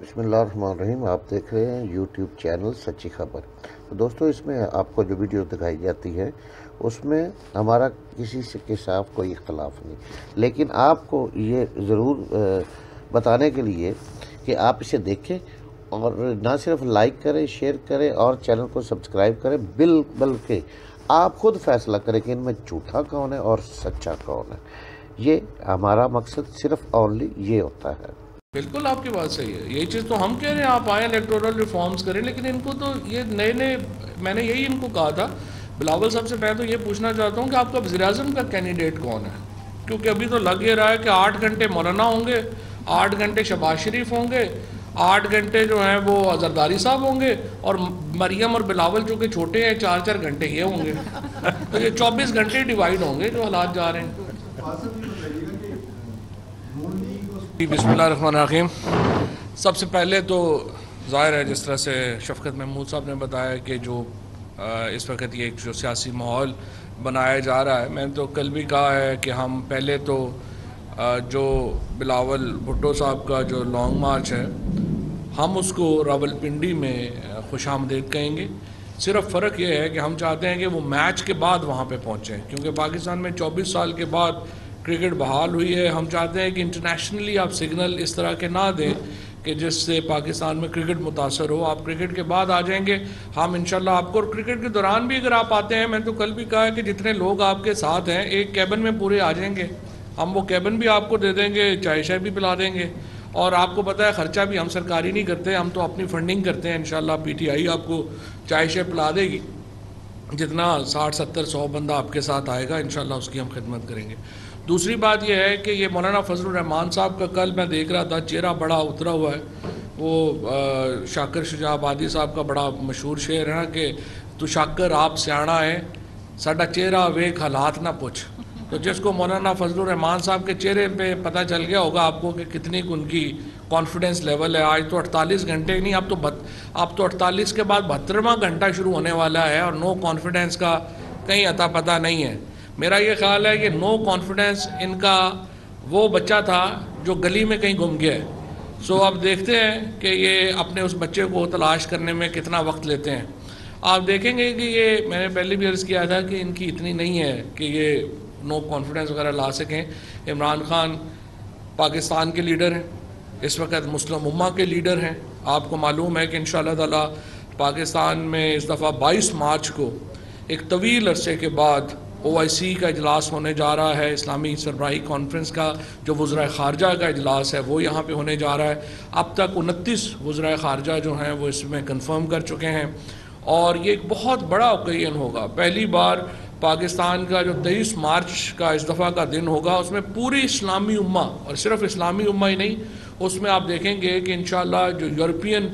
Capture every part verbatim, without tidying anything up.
بسم اللہ الرحمن الرحیم. آپ دیکھ رہے ہیں یوٹیوب چینل سچی خبر. تو دوستو, اس میں آپ کو جو ویڈیو دکھائی جاتی ہے اس میں ہمارا کسی سے کے ساتھ کوئی اختلاف نہیں, لیکن آپ کو یہ ضرور بتانے کے لیے کہ آپ اسے دیکھیں اور نہ صرف لائک کریں, شیئر کریں اور چینل کو سبسکرائب کریں, بل بلکہ آپ خود فیصلہ کریں کہ ان میں جھوٹا کون ہے اور سچا کون ہے. یہ ہمارا مقصد صرف اونلی یہ ہوتا ہے. بالکل آپ کی بات صحیح ہے. یہی چیز تو ہم کہہ رہے ہیں, آپ آئیں الیکٹورل ریفارمز کریں, لیکن ان کو تو یہ نئے نئے, میں نے یہی ان کو کہا تھا بلاول صاحب سے, میں تو یہ پوچھنا چاہتا ہوں کہ آپ کا وزیر اعظم کا کینڈیڈیٹ کون ہے, کیونکہ ابھی تو لگ یہ رہا ہے کہ آٹھ گھنٹے مولانا ہوں گے, آٹھ گھنٹے شہباز شریف ہوں گے, آٹھ گھنٹے جو ہیں وہ زرداری صاحب ہوں گے, اور مریم اور بلاول جو کہ چھوٹے ہیں چار چار گھنٹے یہ ہوں گے. تو یہ چوبیس گھنٹے ڈیوائیڈ ہوں گے جو حالات جا رہے ہیں. بسم اللہ الرحمن الرحیم. سب سے پہلے تو ظاہر ہے جس طرح سے شفقت محمود صاحب نے بتایا کہ جو اس وقت یہ جو سیاسی ماحول بنایا جا رہا ہے, میں نے تو کل بھی کہا ہے کہ ہم پہلے تو جو بلاول بھٹو صاحب کا جو لانگ مارچ ہے ہم اس کو راولپنڈی میں خوش آمدید کہیں گے. صرف فرق یہ ہے کہ ہم چاہتے ہیں کہ وہ میچ کے بعد وہاں پہ پہنچیں, کیونکہ پاکستان میں چوبیس سال کے بعد کرکٹ بحال ہوئی ہے. ہم چاہتے ہیں کہ انٹرنیشنلی آپ سگنل اس طرح کے نہ دیں کہ جس سے پاکستان میں کرکٹ متاثر ہو. آپ کرکٹ کے بعد آ جائیں گے, ہم انشاءاللہ آپ کو, اور کرکٹ کے دوران بھی اگر آپ آتے ہیں, میں نے تو کل بھی کہا ہے کہ جتنے لوگ آپ کے ساتھ ہیں ایک کیبن میں پورے آ جائیں گے, ہم وہ کیبن بھی آپ کو دے دیں گے, چائے شائے بھی پلا دیں گے. اور آپ کو پتہ ہے خرچہ بھی ہم سرکاری نہیں کرتے, ہم تو اپنی فنڈنگ کرتے ہیں. انشاءاللہ پی ٹی آئی آپ کو چائے شائے پلا دے گی, جتنا ساٹھ ستر سو بندہ آپ کے ساتھ آئے گا انشاءاللہ اس کی ہم خدمت کریں گے. دوسری بات یہ ہے کہ یہ مولانا فضل الرحمان صاحب کا کل میں دیکھ رہا تھا چہرہ بڑا اترا ہوا ہے. وہ شاکر شجاع آبادی صاحب کا بڑا مشہور شعر ہے نا کہ تو شاکر آپ سیاڑا ہے, ساڈا چہرہ ویکھ حالات نہ پوچھ. تو جس کو مولانا فضل الرحمان صاحب کے چہرے پہ پتہ چل گیا ہوگا آپ کو کہ کتنی ان کی کانفیڈنس لیول ہے. آج تو اڑتالیس گھنٹے نہیں, اب تو بت اب تو اڑتالیس کے بعد بہترواں گھنٹہ شروع ہونے والا ہے, اور نو کانفیڈنس کا کہیں عطا پتہ نہیں ہے. میرا یہ خیال ہے کہ نو کانفیڈنس ان کا وہ بچہ تھا جو گلی میں کہیں گم گیا ہے. سو اب دیکھتے ہیں کہ یہ اپنے اس بچے کو تلاش کرنے میں کتنا وقت لیتے ہیں. آپ دیکھیں گے کہ یہ, میں نے پہلے بھی عرض کیا تھا کہ ان کی اتنی نہیں ہے کہ یہ نو کانفیڈنس وغیرہ لا سکیں. عمران خان پاکستان کے لیڈر ہیں, اس وقت مسلم امہ کے لیڈر ہیں. آپ کو معلوم ہے کہ انشاءاللہ تعالی پاکستان میں اس دفعہ بائیس مارچ کو ایک طویل عرصے کے بعد او آئی سی کا اجلاس ہونے جا رہا ہے, اسلامی سربراہی کانفرنس کا جو وزرائے خارجہ کا اجلاس ہے وہ یہاں پہ ہونے جا رہا ہے. اب تک انتیس وزرائے خارجہ جو ہیں وہ اس میں کنفرم کر چکے ہیں, اور یہ ایک بہت بڑا اوکیزن ہوگا. پہلی بار پاکستان کا جو تیئیس مارچ کا اس دفعہ کا دن ہوگا اس میں پوری اسلامی امہ, اور صرف اسلامی امہ ہی نہیں, اس میں آپ دیکھیں گے کہ انشاءاللہ جو یورپین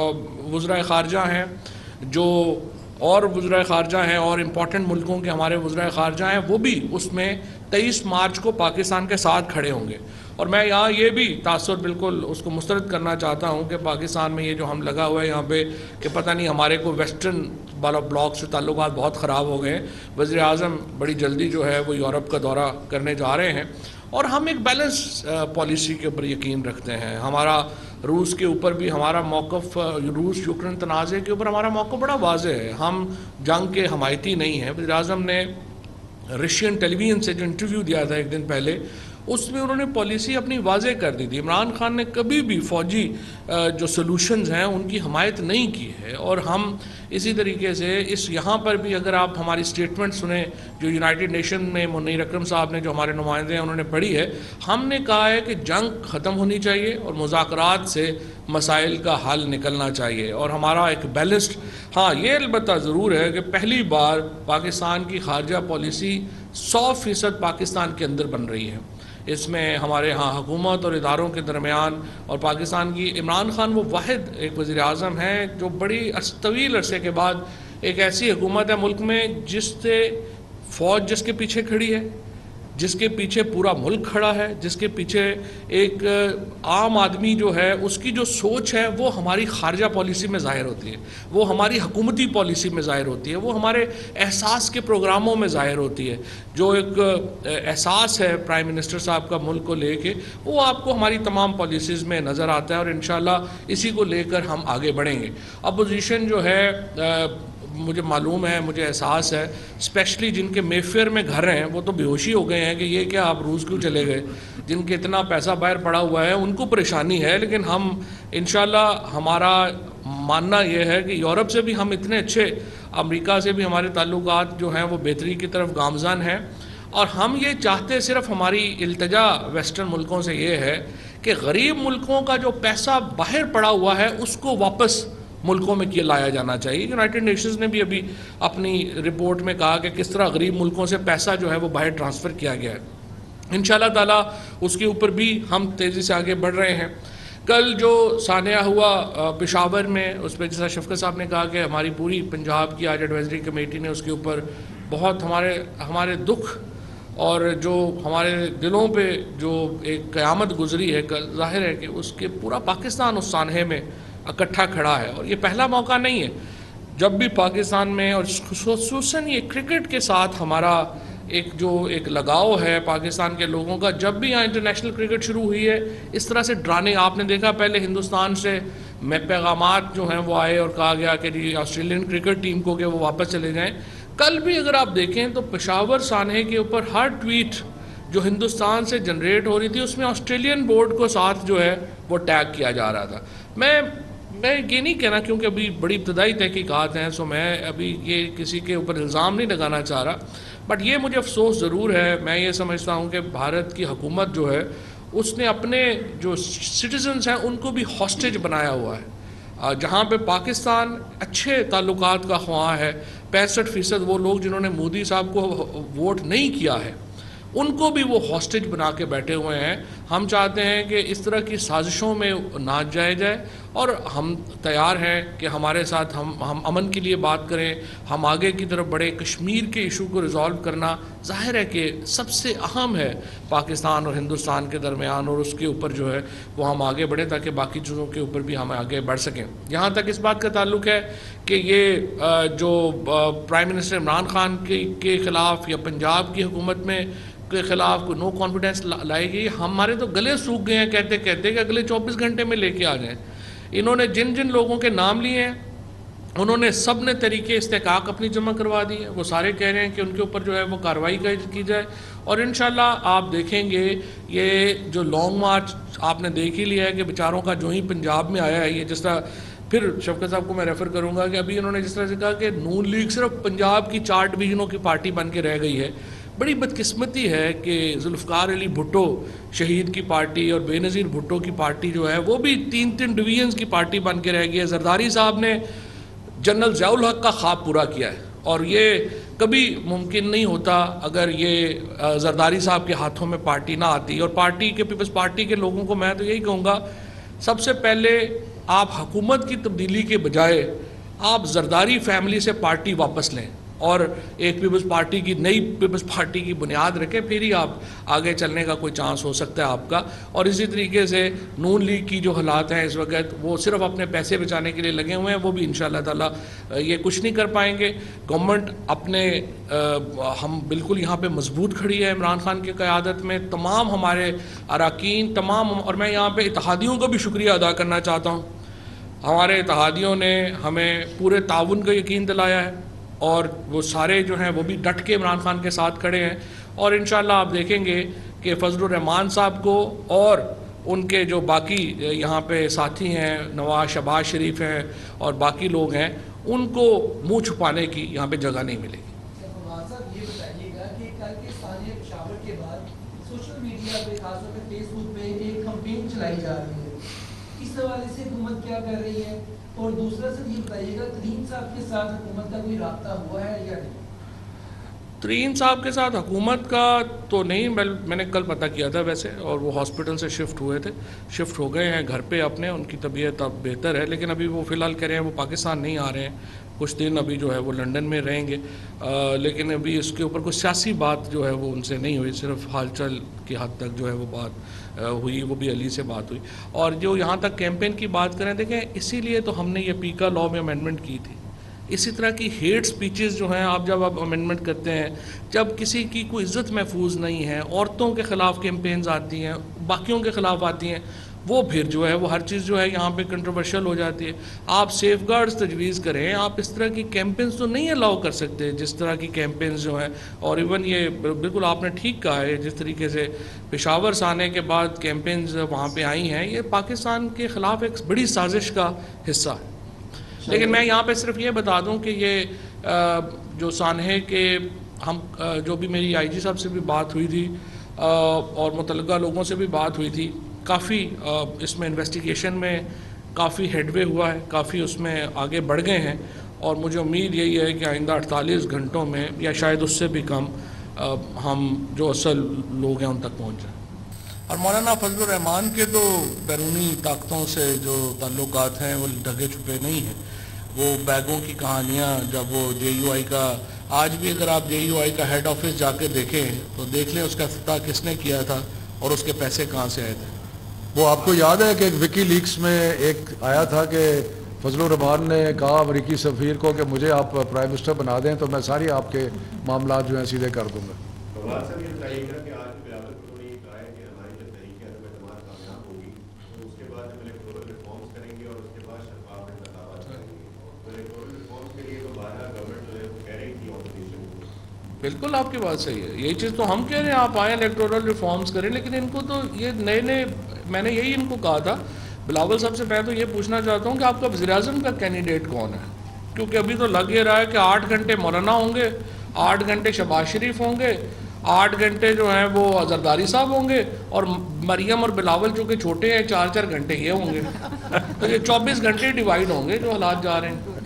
وزرائے خارجہ ہیں, جو اور وزرائے خارجہ ہیں اور امپورٹنٹ ملکوں کے ہمارے وزرائے خارجہ ہیں, وہ بھی اس میں تیئیس مارچ کو پاکستان کے ساتھ کھڑے ہوں گے. اور میں یہاں یہ بھی تاثر بالکل اس کو مسترد کرنا چاہتا ہوں کہ پاکستان میں یہ جو ہم لگا ہوا ہے یہاں پہ کہ پتہ نہیں ہمارے کو ویسٹرن والا بلاک سے تعلقات بہت خراب ہو گئے ہیں. وزیر اعظم بڑی جلدی جو ہے وہ یورپ کا دورہ کرنے جا رہے ہیں, اور ہم ایک بیلنس پالیسی کے اوپر یقین رکھتے ہیں. ہمارا روس کے اوپر بھی ہمارا موقف, روس یوکرین تنازع کے اوپر ہمارا موقف بڑا واضح ہے. ہم جنگ کے حمایتی نہیں ہیں. وزیر اعظم نے رشین ٹیلی ویژن سے جو انٹرویو دیا تھا ایک دن پہلے, اس میں انہوں نے پالیسی اپنی واضح کر دی تھی. عمران خان نے کبھی بھی فوجی جو سلوشنز ہیں ان کی حمایت نہیں کی ہے, اور ہم اسی طریقے سے اس یہاں پر بھی اگر آپ ہماری سٹیٹمنٹ سنیں جو یونائٹڈ نیشن میں منیر اکرم صاحب نے جو ہمارے نمائندے ہیں انہوں نے پڑھی ہے, ہم نے کہا ہے کہ جنگ ختم ہونی چاہیے اور مذاکرات سے مسائل کا حل نکلنا چاہیے, اور ہمارا ایک بیلنسڈ. ہاں یہ البتہ ضرور ہے کہ پہلی بار پاکستان کی خارجہ پالیسی سو فیصد پاکستان کے اندر بن رہی ہے. اس میں ہمارے ہاں حکومت اور اداروں کے درمیان اور پاکستان کی, عمران خان وہ واحد ایک وزیر اعظم ہیں جو بڑی طویل عرصے کے بعد ایک ایسی حکومت ہے ملک میں جس سے فوج جس کے پیچھے کھڑی ہے, جس کے پیچھے پورا ملک کھڑا ہے، جس کے پیچھے ایک عام آدمی جو ہے اس کی جو سوچ ہے وہ ہماری خارجہ پالیسی میں ظاہر ہوتی ہے، وہ ہماری حکومتی پالیسی میں ظاہر ہوتی ہے، وہ ہمارے احساس کے پروگراموں میں ظاہر ہوتی ہے۔ جو ایک احساس ہے پرائم منسٹر صاحب کا ملک کو لے کے، وہ آپ کو ہماری تمام پالیسیز میں نظر آتا ہے، اور انشاءاللہ اسی کو لے کر ہم آگے بڑھیں گے۔ اپوزیشن جو ہے مجھے معلوم ہے، مجھے احساس ہے، اسپیشلی جن کے مے فیئر میں گھر ہیں وہ تو بے ہوشی ہو گئے ہیں کہ یہ کیا آپ روس کیوں چلے گئے، جن کے اتنا پیسہ باہر پڑا ہوا ہے ان کو پریشانی ہے، لیکن ہم انشاءاللہ ہمارا ماننا یہ ہے کہ یورپ سے بھی ہم اتنے اچھے، امریکہ سے بھی ہمارے تعلقات جو ہیں وہ بہتری کی طرف گامزن ہیں، اور ہم یہ چاہتے صرف ہماری التجا ویسٹرن ملکوں سے یہ ہے کہ غریب ملکوں کا جو پیسہ باہر پڑا ہوا ہے اس کو واپس ملکوں میں کیا لایا جانا چاہیے۔ یونائٹڈ نیشنز نے بھی ابھی اپنی رپورٹ میں کہا کہ کس طرح غریب ملکوں سے پیسہ جو ہے وہ باہر ٹرانسفر کیا گیا ہے۔ انشاءاللہ تعالیٰ اس کے اوپر بھی ہم تیزی سے آگے بڑھ رہے ہیں۔ کل جو سانحہ ہوا پشاور میں، اس پہ جیسا شفقت صاحب نے کہا کہ ہماری پوری پنجاب کی آج ایڈوائزری کمیٹی نے اس کے اوپر بہت ہمارے ہمارے دکھ اور جو ہمارے دلوں پہ جو ایک قیامت گزری ہے، ظاہر ہے کہ اس کے پورا پاکستان اس سانحے میں اکٹھا کھڑا ہے، اور یہ پہلا موقع نہیں ہے۔ جب بھی پاکستان میں اور خصوصاً یہ کرکٹ کے ساتھ ہمارا ایک جو ایک لگاؤ ہے پاکستان کے لوگوں کا، جب بھی یہاں انٹرنیشنل کرکٹ شروع ہوئی ہے اس طرح سے ڈرانے آپ نے دیکھا، پہلے ہندوستان سے میں پیغامات جو ہیں وہ آئے اور کہا گیا کہ جی آسٹریلین کرکٹ ٹیم کو کہ وہ واپس چلے جائیں۔ کل بھی اگر آپ دیکھیں تو پشاور سانحے کے اوپر ہر ٹویٹ جو ہندوستان سے جنریٹ ہو رہی تھی اس میں آسٹریلین بورڈ کو ساتھ جو ہے وہ ٹیگ کیا جا رہا تھا۔ میں میں یہ نہیں کہنا کیونکہ ابھی بڑی ابتدائی تحقیقات ہیں، سو میں ابھی یہ کسی کے اوپر الزام نہیں لگانا چاہ رہا، بٹ یہ مجھے افسوس ضرور ہے، میں یہ سمجھتا ہوں کہ بھارت کی حکومت جو ہے اس نے اپنے جو سٹیزنز ہیں ان کو بھی ہاسٹیج بنایا ہوا ہے۔ جہاں پہ پاکستان اچھے تعلقات کا خواہاں ہے، پینسٹھ فیصد وہ لوگ جنہوں نے مودی صاحب کو ووٹ نہیں کیا ہے ان کو بھی وہ ہاسٹیج بنا کے بیٹھے ہوئے ہیں۔ ہم چاہتے ہیں کہ اس طرح کی سازشوں میں نہ جائے جائے، اور ہم تیار ہیں کہ ہمارے ساتھ ہم ہم امن کے لیے بات کریں، ہم آگے کی طرف بڑے۔ کشمیر کے ایشو کو ریزالو کرنا ظاہر ہے کہ سب سے اہم ہے پاکستان اور ہندوستان کے درمیان، اور اس کے اوپر جو ہے وہ ہم آگے بڑھیں تاکہ باقی چیزوں کے اوپر بھی ہم آگے بڑھ سکیں۔ یہاں تک اس بات کا تعلق ہے کہ یہ جو پرائم منسٹر عمران خان کے خلاف یا پنجاب کی حکومت میں کے خلاف کوئی نو کانفیڈنس لائے گی، ہمارے تو گلے سوکھ گئے ہیں کہتے کہتے کہ اگلے چوبیس گھنٹے میں لے کے آ جائیں۔ انہوں نے جن جن لوگوں کے نام لیے ہیں انہوں نے سب نے طریقے استحقاق اپنی جمع کروا دی ہیں، وہ سارے کہہ رہے ہیں کہ ان کے اوپر جو ہے وہ کارروائی کی جائے، اور انشاءاللہ آپ دیکھیں گے یہ جو لانگ مارچ آپ نے دیکھ ہی لیا ہے کہ بیچاروں کا جو ہی پنجاب میں آیا ہے، یہ جس طرح پھر شفقت صاحب کو میں ریفر کروں گا کہ ابھی انہوں نے جس طرح سے کہا کہ نون لیگ صرف پنجاب کی چار ڈویژنوں کی پارٹی بن کے رہ گئی ہے۔ بڑی بدقسمتی ہے کہ ذوالفقار علی بھٹو شہید کی پارٹی اور بے نظیر بھٹو کی پارٹی جو ہے وہ بھی تین تین ڈویژنز کی پارٹی بن کے رہ گئی ہے۔ زرداری صاحب نے جنرل ضیاء الحق کا خواب پورا کیا ہے، اور یہ کبھی ممکن نہیں ہوتا اگر یہ زرداری صاحب کے ہاتھوں میں پارٹی نہ آتی۔ اور پارٹی کے پیپلز پارٹی کے لوگوں کو میں تو یہی کہوں گا، سب سے پہلے آپ حکومت کی تبدیلی کے بجائے آپ زرداری فیملی سے پارٹی واپس لیں اور ایک پیپلز پارٹی کی نئی پیپلز پارٹی کی بنیاد رکھیں، پھر ہی آپ آگے چلنے کا کوئی چانس ہو سکتا ہے آپ کا۔ اور اسی طریقے سے نون لیگ کی جو حالات ہیں اس وقت، وہ صرف اپنے پیسے بچانے کے لیے لگے ہوئے ہیں، وہ بھی انشاءاللہ تعالیٰ یہ کچھ نہیں کر پائیں گے۔ گورنمنٹ اپنے ہم بالکل یہاں پہ مضبوط کھڑی ہے عمران خان کی قیادت میں، تمام ہمارے اراکین تمام، اور میں یہاں پہ اتحادیوں کا بھی شکریہ ادا کرنا چاہتا ہوں۔ ہمارے اتحادیوں نے ہمیں پورے تعاون کا یقین دلایا ہے، اور وہ سارے جو ہیں وہ بھی ڈٹ کے عمران خان کے ساتھ کھڑے ہیں، اور انشاءاللہ آپ دیکھیں گے کہ فضل الرحمان صاحب کو اور ان کے جو باقی یہاں پہ ساتھی ہیں، نواز شہباز شریف ہیں اور باقی لوگ ہیں، ان کو منہ چھپانے کی یہاں پہ جگہ نہیں ملے گی۔ صاحب یہ بتائیے گا کہ کل کے سانحہ پشاور کے بعد سوشل میڈیا پہ خاص طور پہ فیس بک پہ ایک کمپین چلائی جا رہی ہے، اس حوالے سے حکومت کیا کر رہی ہے؟ اور دوسرا سر یہ بتائیے گا ترین صاحب کے ساتھ حکومت کا کوئی رابطہ ہوا ہے یا نہیں؟ ترین صاحب کے ساتھ حکومت کا تو نہیں، میں نے کل پتہ کیا تھا ویسے، اور وہ ہاسپٹل سے شفٹ ہوئے تھے، شفٹ ہو گئے ہیں گھر پہ اپنے، ان کی طبیعت اب بہتر ہے، لیکن ابھی وہ فی الحال کہہ رہے ہیں وہ پاکستان نہیں آ رہے ہیں۔ کچھ دن ابھی جو ہے وہ لنڈن میں رہیں گے، لیکن ابھی اس کے اوپر کوئی سیاسی بات جو ہے وہ ان سے نہیں ہوئی، صرف حال چال کی حد تک جو ہے وہ بات ہوئی، وہ بھی علی سے بات ہوئی۔ اور جو یہاں تک کیمپین کی بات کریں، دیکھیں اسی لیے تو ہم نے یہ پیکا لاء میں امینڈمنٹ کی تھی۔ اسی طرح کی ہیٹ سپیچز جو ہیں، آپ جب آپ امینڈمنٹ کرتے ہیں، جب کسی کی کوئی عزت محفوظ نہیں ہے، عورتوں کے خلاف کیمپینز آتی ہیں، باقیوں کے خلاف آتی ہیں، وہ پھر جو ہے وہ ہر چیز جو ہے یہاں پہ کنٹروورشل ہو جاتی ہے۔ آپ سیف گارڈز تجویز کریں، آپ اس طرح کی کیمپینز تو نہیں الاؤ کر سکتے جس طرح کی کیمپینز جو ہیں۔ اور ایون یہ بالکل آپ نے ٹھیک کہا ہے، جس طریقے سے پشاور سے آنے کے بعد کیمپینز وہاں پہ آئی ہیں، یہ پاکستان کے خلاف ایک بڑی سازش کا حصہ ہے۔ لیکن میں یہاں پہ صرف یہ بتا دوں کہ یہ جو سانحے کے ہم جو بھی میری آئی جی صاحب سے بھی بات ہوئی تھی اور متعلقہ لوگوں سے بھی بات ہوئی تھی، کافی اس میں انویسٹیگیشن میں کافی ہیڈ وے ہوا ہے، کافی اس میں آگے بڑھ گئے ہیں، اور مجھے امید یہی ہے کہ آئندہ اڑتالیس گھنٹوں میں یا شاید اس سے بھی کم ہم جو اصل لوگ ہیں ان تک پہنچ جائیں۔ اور مولانا فضل الرحمان کے تو بیرونی طاقتوں سے جو تعلقات ہیں وہ ڈھکے چھپے نہیں ہیں۔ وہ بیگوں کی کہانیاں، جب وہ جے یو آئی کا، آج بھی اگر آپ جے یو آئی کا ہیڈ آفس جا کے دیکھیں تو دیکھ لیں اس کا افتتاح کس نے کیا تھا اور اس کے پیسے کہاں سے آئے تھے۔ وہ آپ کو یاد ہے کہ ایک وکی لیکس میں ایک آیا تھا کہ فضل الرحمان نے کہا امریکی سفیر کو کہ مجھے آپ پرائم منسٹر بنا دیں تو میں ساری آپ کے معاملات جو ہیں سیدھے کر دوں گا۔ بالکل آپ کی بات صحیح ہے، یہی چیز تو ہم کہہ رہے ہیں، آپ آئیں الیکٹورل ریفارمز کریں، لیکن ان کو تو یہ نئے نئے، میں نے یہی ان کو کہا تھا بلاول صاحب سے، میں تو یہ پوچھنا چاہتا ہوں کہ آپ کا وزیر اعظم کا کینڈیڈیٹ کون ہے؟ کیونکہ ابھی تو لگ یہ رہا ہے کہ آٹھ گھنٹے مولانا ہوں گے، آٹھ گھنٹے شہباز شریف ہوں گے، آٹھ گھنٹے جو ہیں وہ زرداری صاحب ہوں گے، اور مریم اور بلاول جو کہ چھوٹے ہیں چار چار گھنٹے یہ ہوں گے، تو یہ چوبیس گھنٹے ڈیوائیڈ ہوں گے جو حالات جا رہے ہیں۔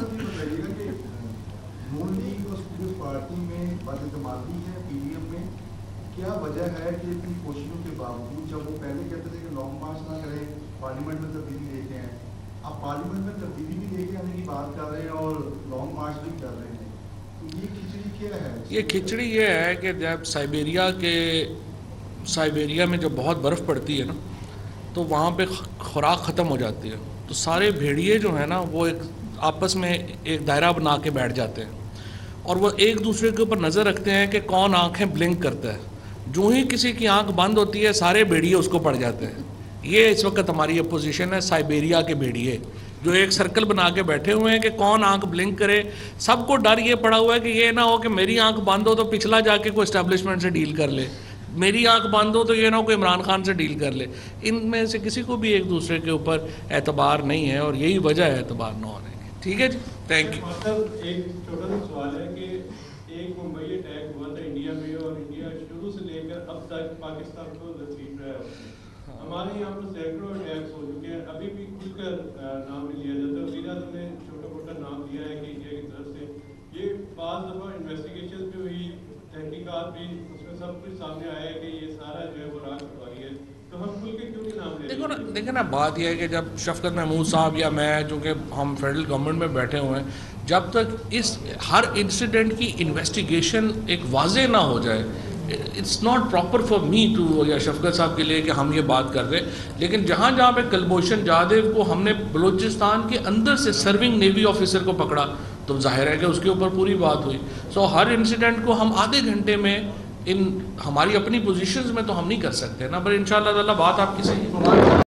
کیا وجہ ہے کہ اتنی کوششوں کے باوجود جب وہ پہلے کہتے تھے کہ لانگ مارچ نہ کریں، پارلیمنٹ میں تبدیلی لے کے آئیں، اب پارلیمنٹ میں تبدیلی بھی لے کے آنے کی بات کر رہے ہیں اور لانگ مارچ بھی کر رہے ہیں، تو یہ کھچڑی کیا ہے؟ یہ کھچڑی یہ ہے کہ جب سائبیریا کے سائبیریا میں جب بہت برف پڑتی ہے نا تو وہاں پہ خوراک ختم ہو جاتی ہے، تو سارے بھیڑیے جو ہیں نا وہ ایک آپس میں ایک دائرہ بنا کے بیٹھ جاتے ہیں، اور وہ ایک دوسرے کے اوپر نظر رکھتے ہیں کہ کون آنکھیں بلنک کرتا ہے۔ جو ہی کسی کی آنکھ بند ہوتی ہے سارے بھیڑیے اس کو پڑ جاتے ہیں۔ یہ اس وقت ہماری اپوزیشن ہے، سائبیریا کے بھیڑیے جو ایک سرکل بنا کے بیٹھے ہوئے ہیں کہ کون آنکھ بلنک کرے۔ سب کو ڈر یہ پڑا ہوا ہے کہ یہ نہ ہو کہ میری آنکھ بند ہو تو پچھلا جا کے کوئی اسٹیبلشمنٹ سے ڈیل کر لے، میری آنکھ بند ہو تو یہ نہ ہو کوئی عمران خان سے ڈیل کر لے۔ ان میں سے کسی کو بھی ایک دوسرے کے اوپر اعتبار نہیں ہے، اور یہی وجہ ہے اعتبار نہ ہونے کی۔ ٹھیک ہے جی، تھینک یو۔ ایک چھوٹا سا سوال ہے کہ ایک ممبئی اٹیک ہوا تھا انڈیا میں، اور انڈیا شروع سے لے کر اب تک پاکستان کو لطیف رہا ہے۔ ہمارے یہاں پر سینکڑوں اٹیکس ہو چکے ہیں، ابھی بھی کھل کر نام نہیں لیا جاتا۔ وزیر اعظم نے چھوٹا موٹا نام دیا ہے کہ انڈیا کی طرف سے یہ بعض دفعہ انویسٹیگیشن بھی ہوئی، تحقیقات بھی، اس میں سب کچھ سامنے آیا ہے کہ یہ سارا جو ہے وہ راہ کٹوائی ہے، تو ہم کھل کے کیوں نہیں نام لے؟ دیکھو نا دیکھیں نا بات یہ ہے کہ جب شفقت محمود صاحب یا میں جو کہ ہم فیڈرل گورنمنٹ میں بیٹھے ہوئے ہیں، جب تک اس ہر انسیڈنٹ کی انویسٹیگیشن ایک واضح نہ ہو جائے، it's not proper for me to, یا شفقت صاحب کے لیے کہ ہم یہ بات کر رہے ہیں۔ لیکن جہاں جہاں پہ کلبھوشن جادیو کو ہم نے بلوچستان کے اندر سے سرونگ نیوی آفیسر کو پکڑا تو ظاہر ہے کہ اس کے اوپر پوری بات ہوئی۔ سو ہر انسیڈنٹ کو ہم آدھے گھنٹے میں ان ہماری اپنی پوزیشنز میں تو ہم نہیں کر سکتے نا، پر انشاءاللہ تعالیٰ بات آپ کی صحیح ہے۔